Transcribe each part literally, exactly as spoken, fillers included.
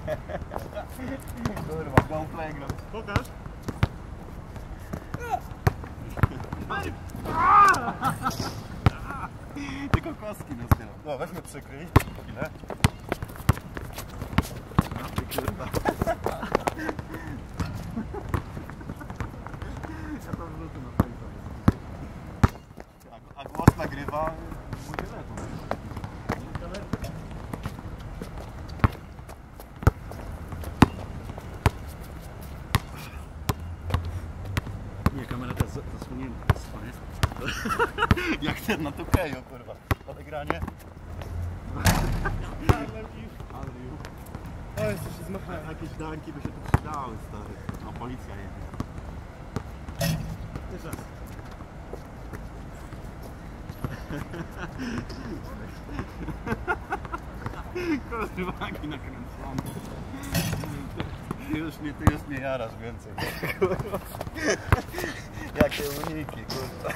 Kurwa, go playground. Pokaż. Tylko kostki nas nie ma. No, weźmy przykryj. Ile? No, ty kurwa. Ja to wrzucę na fejsa. A, a głos nagrywa mój telefon. Nie, kamera teraz zasłonięta jest, panie. Jak ten na tukeju, kurwa. Odegranie. O, jeszcze się zmachałem. Jakieś danki by się tu przydały, stary. No, policja jedzie. Jeszcze raz. Kurwaki nakręcone. Ty już mnie, ty już mnie jarasz więcej. Kurwa. Jakie uniki, kurwa.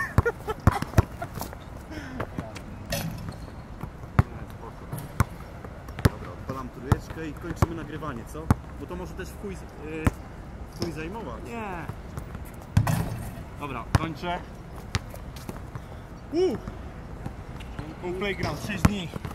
Dobra, odpalam trójeczkę i kończymy nagrywanie, co? Bo to może też w chuj, yy, w chuj zajmować. Nie. Dobra, kończę. Uh! Playground, sześć dni.